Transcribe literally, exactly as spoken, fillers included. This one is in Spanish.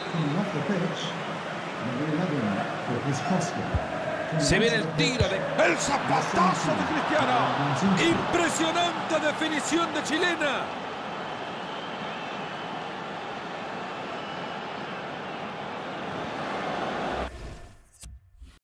Se viene el tiro de... ¡El zapatazo de Cristiano! ¡Impresionante definición de chilena!